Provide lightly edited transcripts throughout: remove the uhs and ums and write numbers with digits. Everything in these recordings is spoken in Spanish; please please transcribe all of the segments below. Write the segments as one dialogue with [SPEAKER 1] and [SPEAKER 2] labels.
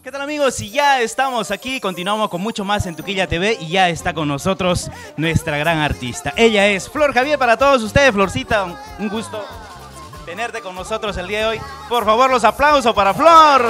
[SPEAKER 1] ¿Qué tal, amigos? Y ya estamos aquí, continuamos con mucho más en Tuquilla TV y ya está con nosotros nuestra gran artista. Ella es Flor Javier para todos ustedes. Florcita, un gusto tenerte con nosotros el día de hoy. Por favor, los aplausos para Flor.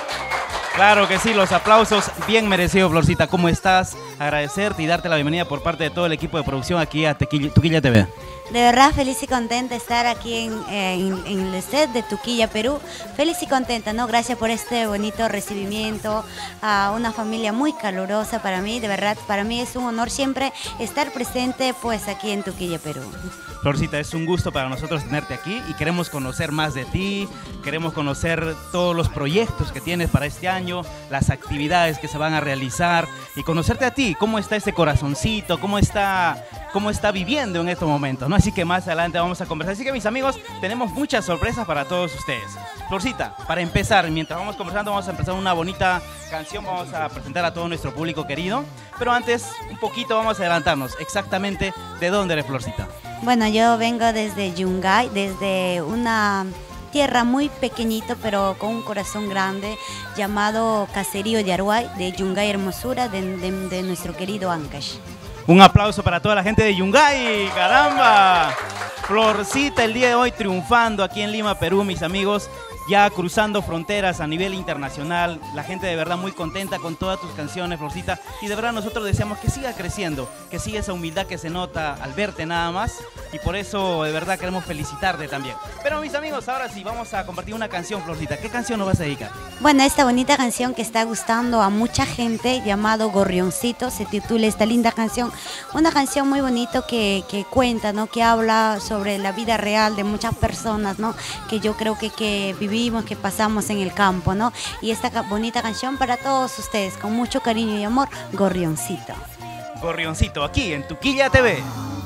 [SPEAKER 1] Claro que sí, los aplausos bien merecidos, Florcita. ¿Cómo estás? Agradecerte y darte la bienvenida por parte de todo el equipo de producción aquí a Tuquilla TV.
[SPEAKER 2] De verdad, feliz y contenta de estar aquí en el set de Tuquilla, Perú. Feliz y contenta, ¿no? Gracias por este bonito recibimiento a una familia muy calurosa para mí. De verdad, para mí es un honor siempre estar presente pues aquí en Tuquilla, Perú.
[SPEAKER 1] Florcita, es un gusto para nosotros tenerte aquí y queremos conocer más de ti, queremos conocer todos los proyectos que tienes para este año, las actividades que se van a realizar y conocerte a ti, cómo está ese corazoncito, cómo está viviendo en estos momentos, ¿no? Así que más adelante vamos a conversar. Así que, mis amigos, tenemos muchas sorpresas para todos ustedes. Florcita, para empezar, mientras vamos conversando, vamos a empezar una bonita canción, vamos a presentar a todo nuestro público querido, pero antes, un poquito vamos a adelantarnos, exactamente de dónde eres, Florcita.
[SPEAKER 2] Bueno, yo vengo desde Yungay, desde una tierra muy pequeñito pero con un corazón grande, llamado Caserío Yaruay, de Yungay Hermosura, de nuestro querido Ancash.
[SPEAKER 1] Un aplauso para toda la gente de Yungay, caramba. Florcita el día de hoy triunfando aquí en Lima, Perú, mis amigos, ya cruzando fronteras a nivel internacional. La gente de verdad muy contenta con todas tus canciones, Florcita, y de verdad nosotros deseamos que siga creciendo, que siga esa humildad que se nota al verte nada más, y por eso de verdad queremos felicitarte también. Pero, mis amigos, ahora sí, vamos a compartir una canción, Florcita. ¿Qué canción nos vas a dedicar?
[SPEAKER 2] Bueno, esta bonita canción que está gustando a mucha gente, llamado Gorrioncito, se titula esta linda canción. Una canción muy bonita que cuenta, ¿no? Que habla sobre la vida real de muchas personas, ¿no? Que yo creo que vivimos, que pasamos en el campo, ¿no? Y esta bonita canción para todos ustedes, con mucho cariño y amor, Gorrioncito.
[SPEAKER 1] Gorrioncito, aquí en Tuquilla TV.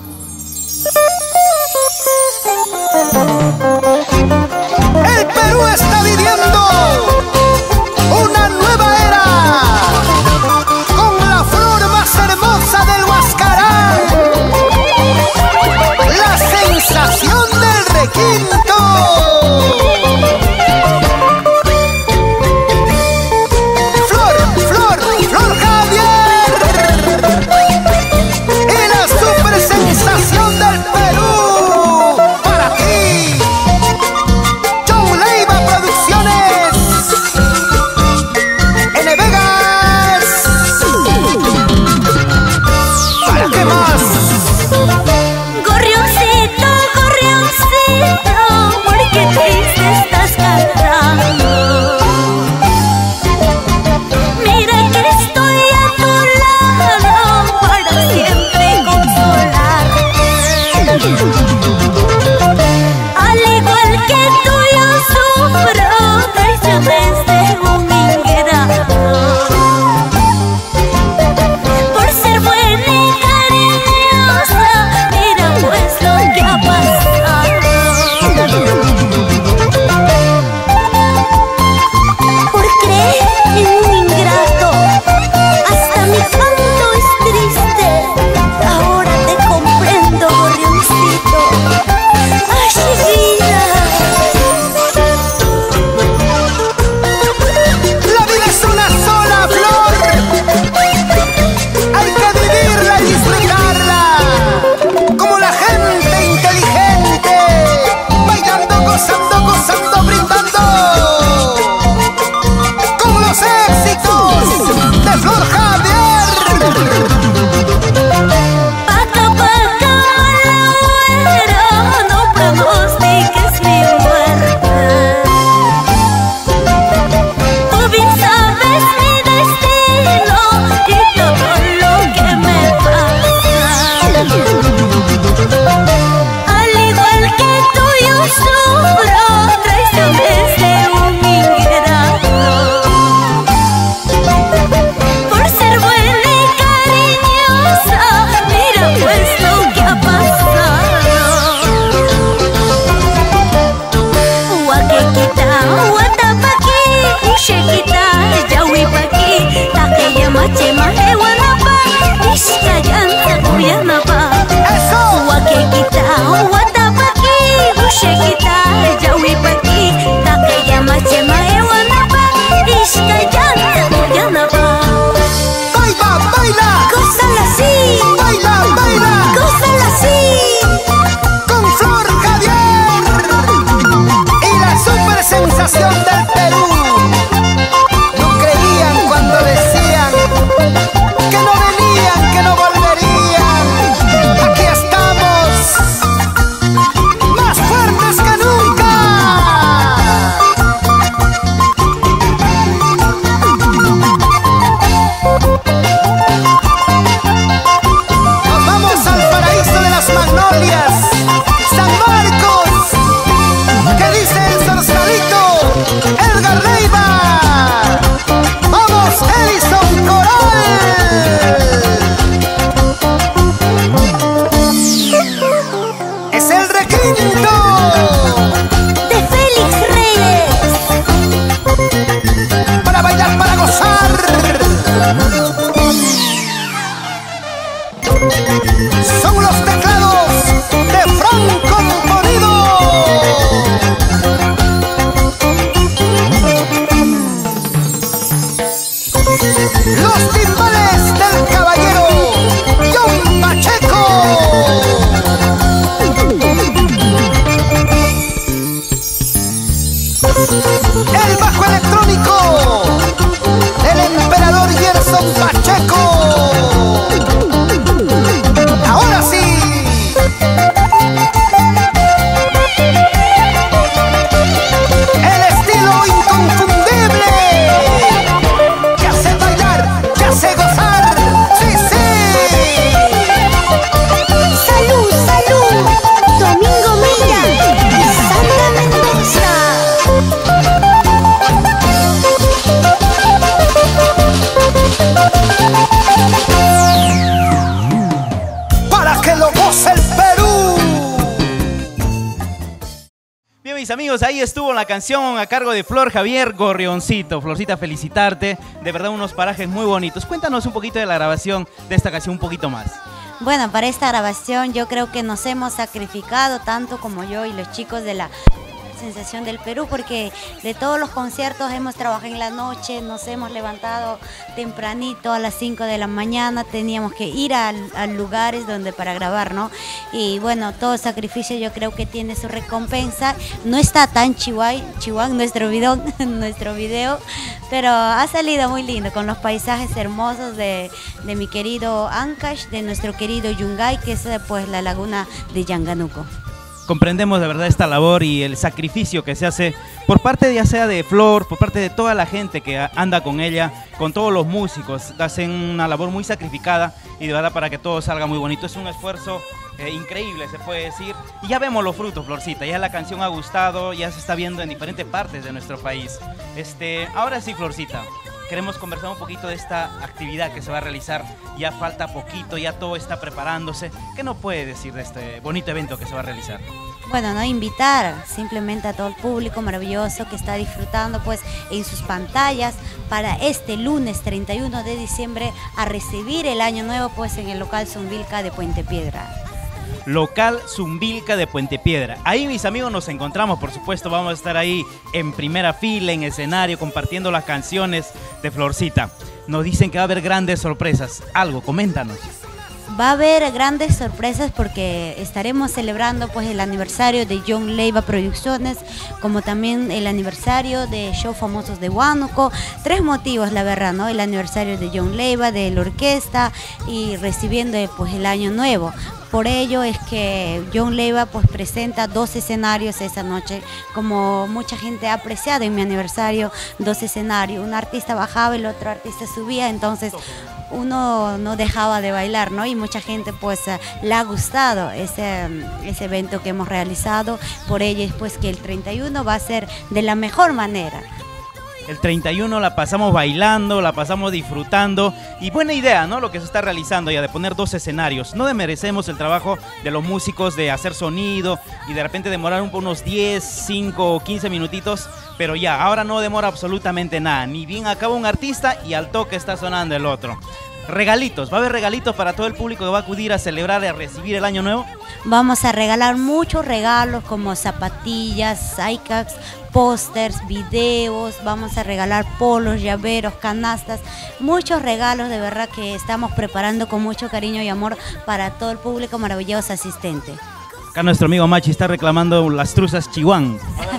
[SPEAKER 3] El Perú está viviendo una nueva era con la flor más hermosa del Huascarán, la sensación del requinto. Flor Javier y la super sensación del Perú para ti. John Leiva Producciones, N. Vegas. ¿Para qué más?
[SPEAKER 4] Gorrioncito, gorrioncito, ¿por qué triste estás cantando? Mira que estoy a tu lado para siempre consolarte. Al igual que tú yo sufro traiciones de un ingrato. Por ser buena y cariñosa, mira pues lo que ha pasado. Por creer en un ingrato, hasta mi canto es triste. Ahora te comprendo, gorrioncito. Ay, vida.
[SPEAKER 3] La vida es una sola flor, hay que vivirla y disfrutarla como la gente inteligente, bailando, gozando, brindando con los éxitos de Flor Javier.
[SPEAKER 4] Paca, paca, la no pronostiques mi muerte. Tú bien sabes mi destino y todo lo que me pasa. Al igual que tú yo sufro traiciones de un ingrato. Por ser buena y cariñosa, mira pues lo que ha pasado. Huaquequita, huatapaqui, uxequita, yahuipaqui, taqueya machema, ewanapa, ishkayanta, cuyanapa. Huaquequita, huatapaqui, uxequita, yahuipaqui, taqueya machema, ewanapa, ishkayanta.
[SPEAKER 1] mis amigos, ahí estuvo la canción a cargo de Flor Javier, Gorrioncito. Florcita, felicitarte, de verdad unos parajes muy bonitos. Cuéntanos un poquito de la grabación de esta canción, un poquito más.
[SPEAKER 2] Bueno, para esta grabación yo creo que nos hemos sacrificado tanto como yo y los chicos de la Sensación del Perú, porque de todos los conciertos hemos trabajado en la noche, nos hemos levantado tempranito a las 5 de la mañana, teníamos que ir a lugares donde para grabar, ¿no? Y bueno, todo sacrificio yo creo que tiene su recompensa. No está tan chihuahua nuestro video, pero ha salido muy lindo con los paisajes hermosos de mi querido Ancash, de nuestro querido Yungay, que es pues la laguna de Yanganuco.
[SPEAKER 1] Comprendemos de verdad esta labor y el sacrificio que se hace por parte ya sea de Flor, por parte de toda la gente que anda con ella, con todos los músicos. Hacen una labor muy sacrificada y de verdad para que todo salga muy bonito. Es un esfuerzo increíble, se puede decir. Y ya vemos los frutos, Florcita. Ya la canción ha gustado, ya se está viendo en diferentes partes de nuestro país. Ahora sí, Florcita, queremos conversar un poquito de esta actividad que se va a realizar. Ya falta poquito, ya todo está preparándose. ¿Qué nos puede decir de este bonito evento que se va a realizar?
[SPEAKER 2] Bueno, no invitar simplemente a todo el público maravilloso que está disfrutando pues en sus pantallas para este lunes 31 de diciembre a recibir el año nuevo pues en el local Zumbilca de Puente Piedra.
[SPEAKER 1] Local Zumbilca de Puente Piedra. Ahí, mis amigos, nos encontramos, por supuesto, vamos a estar ahí en primera fila, en escenario, compartiendo las canciones de Florcita. Nos dicen que va a haber grandes sorpresas. Algo, coméntanos.
[SPEAKER 2] Va a haber grandes sorpresas porque estaremos celebrando pues el aniversario de John Leiva Producciones, como también el aniversario de Show Famosos de Huánuco. 3 motivos, la verdad, ¿no? El aniversario de John Leiva, de la orquesta y recibiendo pues el año nuevo. Por ello es que John Leiva pues presenta 2 escenarios esa noche, como mucha gente ha apreciado en mi aniversario, 2 escenarios. Un artista bajaba y el otro artista subía, entonces uno no dejaba de bailar, ¿no? Y mucha gente pues le ha gustado ese evento que hemos realizado. Por ello es pues que el 31 va a ser de la mejor manera.
[SPEAKER 1] El 31 la pasamos bailando, la pasamos disfrutando y buena idea, ¿no? Lo que se está realizando ya de poner 2 escenarios. No desmerecemos el trabajo de los músicos de hacer sonido y de repente demorar unos 10, 5 o 15 minutitos, pero ya, ahora no demora absolutamente nada. Ni bien acaba un artista y al toque está sonando el otro. Regalitos, ¿va a haber regalitos para todo el público que va a acudir a celebrar y a recibir el año nuevo?
[SPEAKER 2] Vamos a regalar muchos regalos como zapatillas, iCaps, pósters, videos, vamos a regalar polos, llaveros, canastas, muchos regalos de verdad que estamos preparando con mucho cariño y amor para todo el público maravilloso asistente.
[SPEAKER 1] Acá nuestro amigo Machi está reclamando las truzas chihuán.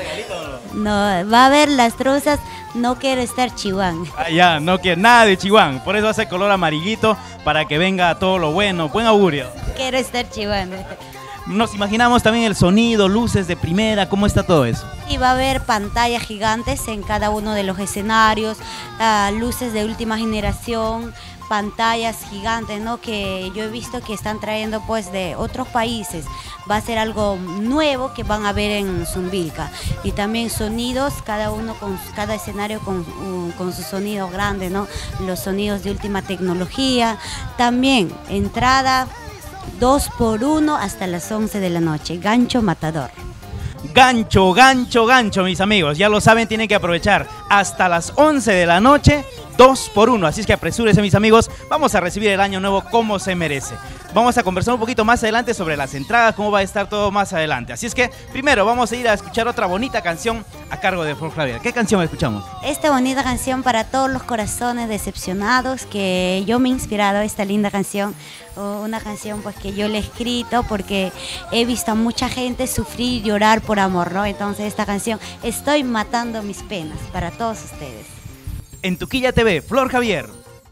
[SPEAKER 2] No, va a haber las truzas, no quiero estar chihuán.
[SPEAKER 1] Ah, ya, no quiere nada de chihuán, por eso hace color amarillito para que venga todo lo bueno, buen augurio.
[SPEAKER 2] Quiero estar chihuán.
[SPEAKER 1] Nos imaginamos también el sonido, luces de primera, ¿cómo está todo eso?
[SPEAKER 2] Y va a haber pantallas gigantes en cada uno de los escenarios, luces de última generación, pantallas gigantes, ¿no? Que yo he visto que están trayendo pues de otros países. Va a ser algo nuevo que van a ver en Zumbilca. Y también sonidos, cada escenario con su sonido grande, ¿no? Los sonidos de última tecnología. También entrada 2 por 1 hasta las 11 de la noche. Gancho matador.
[SPEAKER 1] Gancho, gancho, gancho, mis amigos. Ya lo saben, tienen que aprovechar hasta las 11 de la noche. 2 por 1, así es que apresúrense, mis amigos, vamos a recibir el año nuevo como se merece. Vamos a conversar un poquito más adelante sobre las entradas, cómo va a estar todo más adelante. Así es que primero vamos a ir a escuchar otra bonita canción a cargo de Flor Javier. ¿Qué canción escuchamos?
[SPEAKER 2] Esta bonita canción para todos los corazones decepcionados, que yo me he inspirado a esta linda canción. Una canción pues que yo le he escrito porque he visto a mucha gente sufrir y llorar por amor, ¿no? Entonces esta canción, Estoy matando mis penas, para todos ustedes.
[SPEAKER 1] En Tuquilla TV, Flor Javier.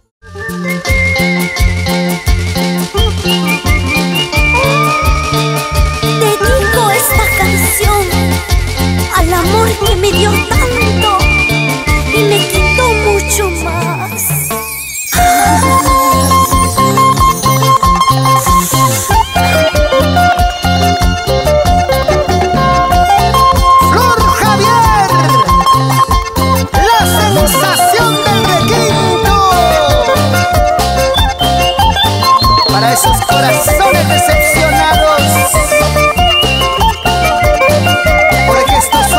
[SPEAKER 4] Dedico esta canción al amor que me dio tanto y me quitó mucho más.
[SPEAKER 3] Flor Javier, la sensación del requinto. Para esos corazones decepcionados, porque esto es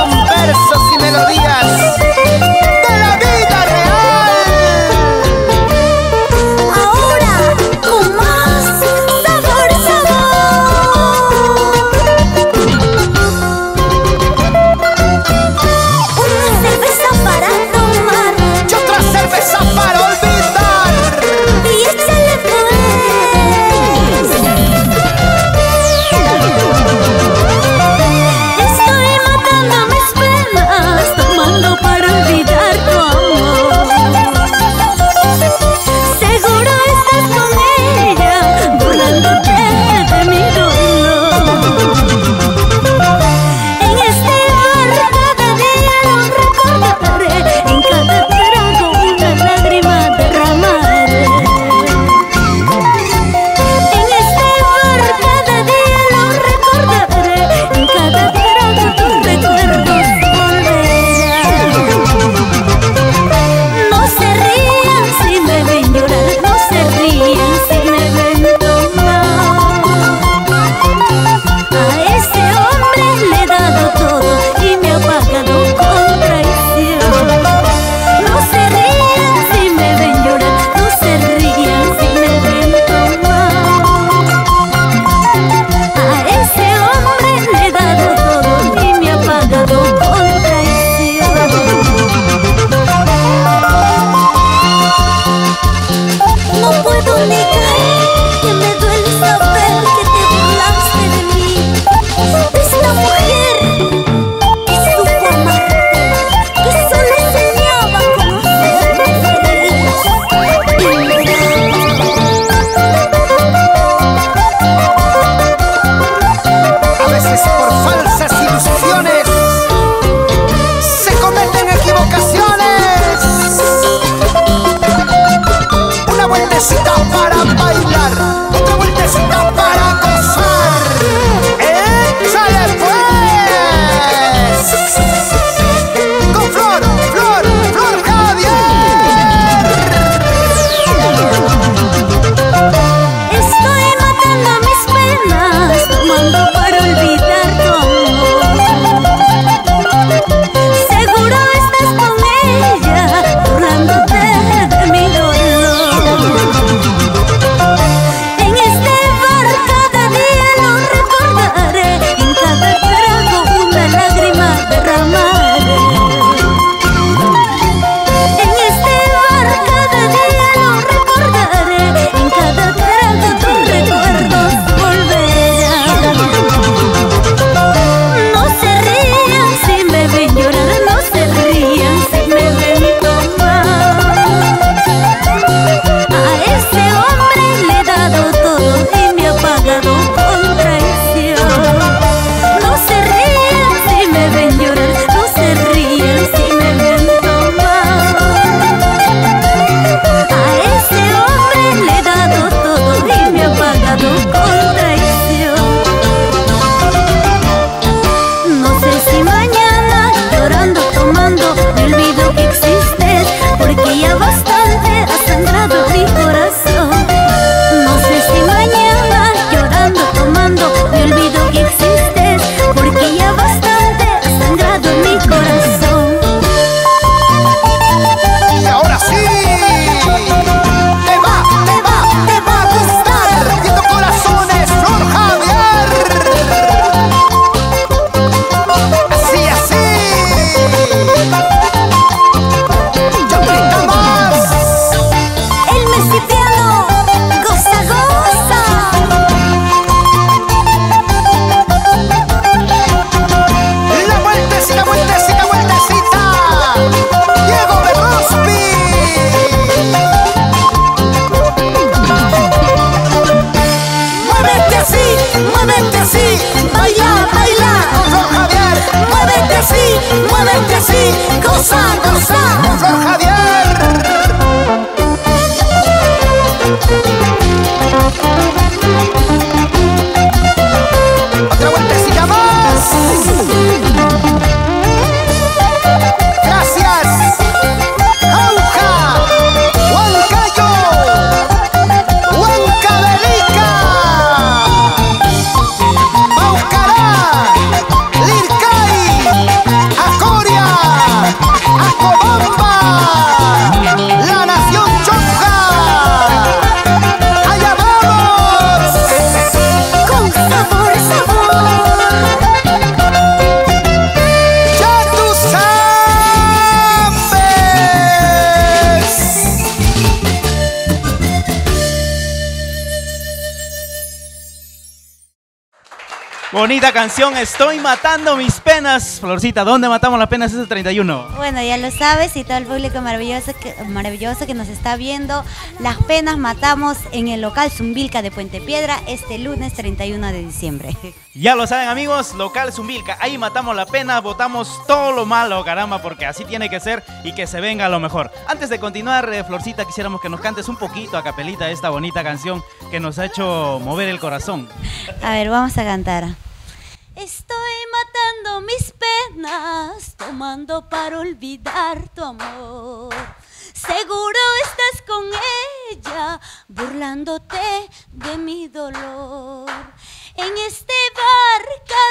[SPEAKER 1] Bonita canción, Estoy matando mis penas. Florcita, ¿dónde matamos las penas ese 31?
[SPEAKER 2] Bueno, ya lo sabes, y todo el público maravilloso que nos está viendo, las penas matamos en el local Zumbilca de Puente Piedra este lunes 31 de diciembre.
[SPEAKER 1] Ya lo saben, amigos, local Zumbilca, ahí matamos la pena, botamos todo lo malo, caramba, porque así tiene que ser y que se venga lo mejor. Antes de continuar, Florcita, quisiéramos que nos cantes un poquito a capelita esta bonita canción que nos ha hecho mover el corazón.
[SPEAKER 2] A ver, vamos a cantar. Estoy matando mis penas, tomando para olvidar tu amor. Seguro estás con ella, burlándote de mi dolor. En este bar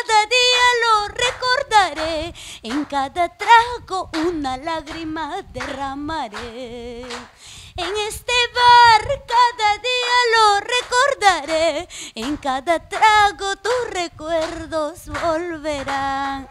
[SPEAKER 2] cada día lo recordaré, en cada trago una lágrima derramaré. En este bar cada día lo recordaré, en cada trago tus recuerdos volverán.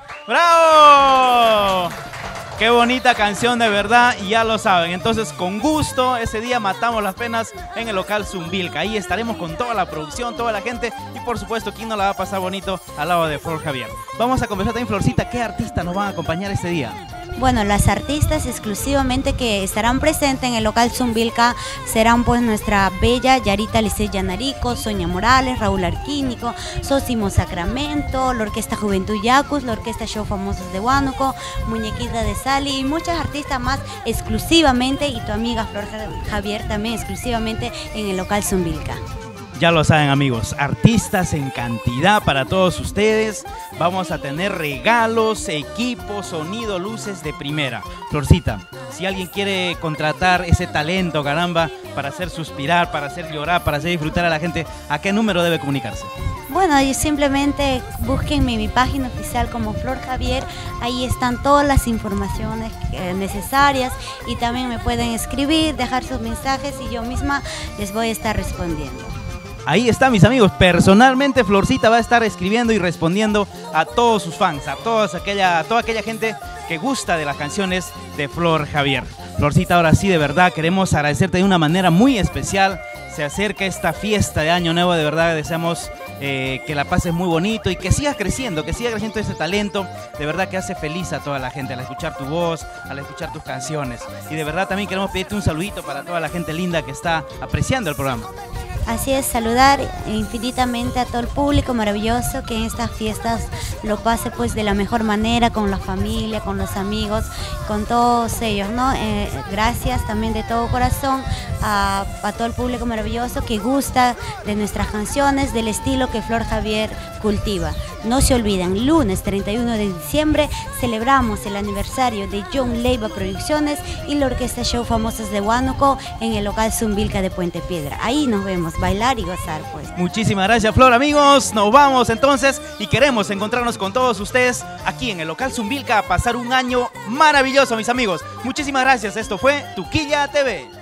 [SPEAKER 1] ¡Bravo! Qué bonita canción, de verdad, y ya lo saben. Entonces, con gusto, ese día matamos las penas en el local Zumbilca. Ahí estaremos con toda la producción, toda la gente y, por supuesto, ¿quién no la va a pasar bonito al lado de Flor Javier? Vamos a conversar también, Florcita, ¿qué artistas nos van a acompañar este día?
[SPEAKER 2] Bueno, las artistas exclusivamente que estarán presentes en el local Zumbilca serán pues nuestra bella Yarita Licey Yanarico, Sonia Morales, Raúl Arquínico, Sosimo Sacramento, la Orquesta Juventud Yacus, la Orquesta Show Famosos de Huánuco, Muñequita de Sali y muchas artistas más exclusivamente, y tu amiga Flor Javier también exclusivamente en el local Zumbilca.
[SPEAKER 1] Ya lo saben, amigos, artistas en cantidad para todos ustedes. Vamos a tener regalos, equipos, sonido, luces de primera. Florcita, si alguien quiere contratar ese talento, caramba, para hacer suspirar, para hacer llorar, para hacer disfrutar a la gente, ¿a qué número debe comunicarse?
[SPEAKER 2] Bueno, simplemente búsquenme mi página oficial como Flor Javier, ahí están todas las informaciones necesarias y también me pueden escribir, dejar sus mensajes y yo misma les voy a estar respondiendo.
[SPEAKER 1] Ahí está, mis amigos, personalmente Florcita va a estar escribiendo y respondiendo a todos sus fans, a toda aquella gente que gusta de las canciones de Flor Javier. Florcita, ahora sí, de verdad, queremos agradecerte de una manera muy especial. Se acerca esta fiesta de Año Nuevo, de verdad deseamos que la pases muy bonito y que sigas creciendo ese talento, de verdad que hace feliz a toda la gente al escuchar tu voz, al escuchar tus canciones. Y de verdad también queremos pedirte un saludito para toda la gente linda que está apreciando el programa.
[SPEAKER 2] Así es, saludar infinitamente a todo el público maravilloso que en estas fiestas lo pase pues de la mejor manera, con la familia, con los amigos, con todos ellos, ¿no? Gracias también de todo corazón a todo el público maravilloso que gusta de nuestras canciones, del estilo que Flor Javier cultiva. No se olviden, lunes 31 de diciembre celebramos el aniversario de John Leiva Producciones y la Orquesta Show Famosos de Huánuco en el local Zumbilca de Puente Piedra. Ahí nos vemos, bailar y gozar pues.
[SPEAKER 1] Muchísimas gracias, Flor, amigos. Nos vamos entonces y queremos encontrarnos con todos ustedes aquí en el local Zumbilca a pasar un año maravilloso, mis amigos. Muchísimas gracias. Esto fue Tuquilla TV.